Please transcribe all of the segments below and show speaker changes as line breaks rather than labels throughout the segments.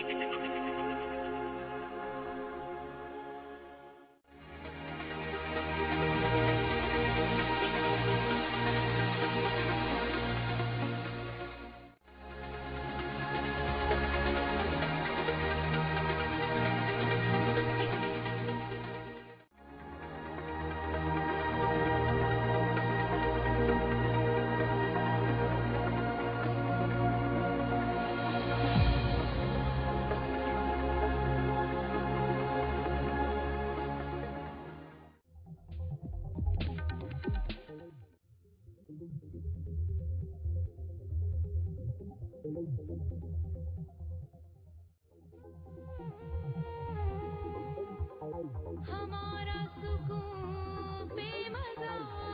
हमारा सुकून बेमज़ा,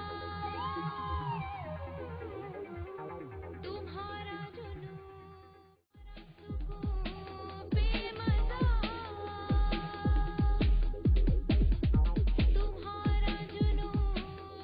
तुम्हारा जुनून सुकून बेमज़ा, तुम्हारा जुनून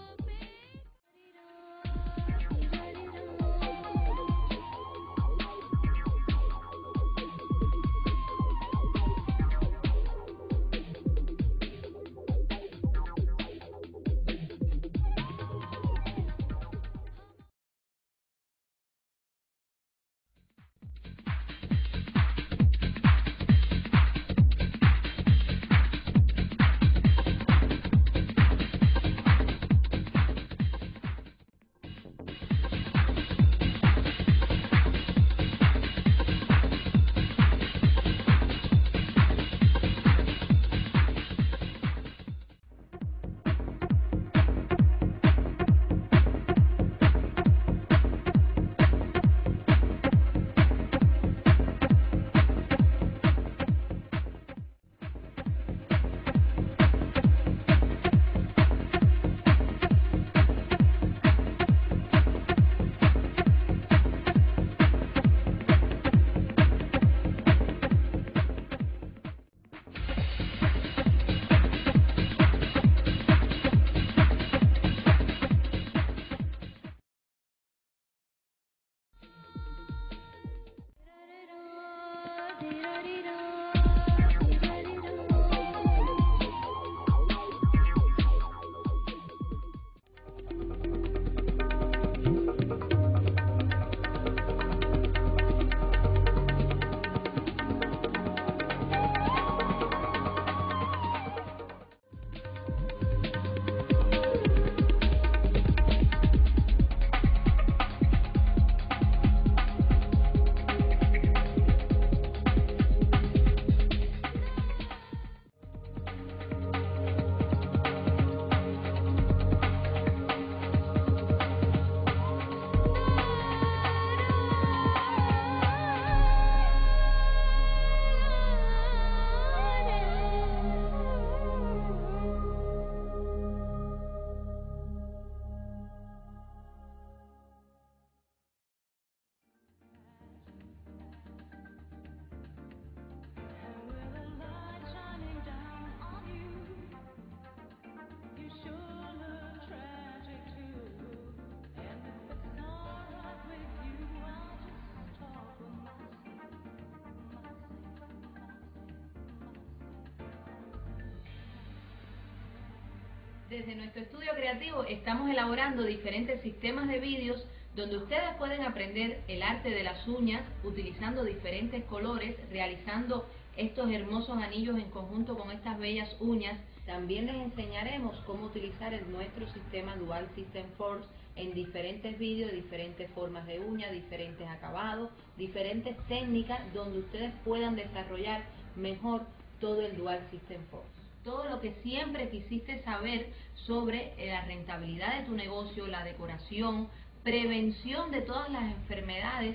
Desde nuestro estudio creativo estamos elaborando diferentes sistemas de vídeos donde ustedes pueden aprender el arte de las uñas utilizando diferentes colores, realizando estos hermosos anillos en conjunto con estas bellas uñas. También les enseñaremos cómo utilizar nuestro sistema Dual System Force en diferentes vídeos, diferentes formas de uña, diferentes acabados, diferentes técnicas donde ustedes puedan desarrollar mejor todo el Dual System Force. Todo lo que siempre quisiste saber sobre la rentabilidad de tu negocio, la decoración, prevención de todas las enfermedades.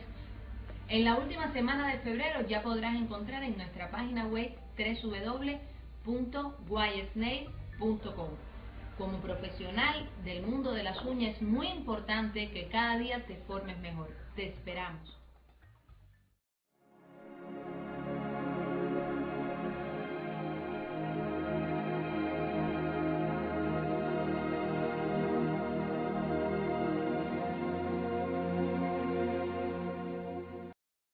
En la última semana de febrero ya podrás encontrar en nuestra página web www.guayesnail.com. Como profesional del mundo de las uñas es muy importante que cada día te formes mejor. Te esperamos.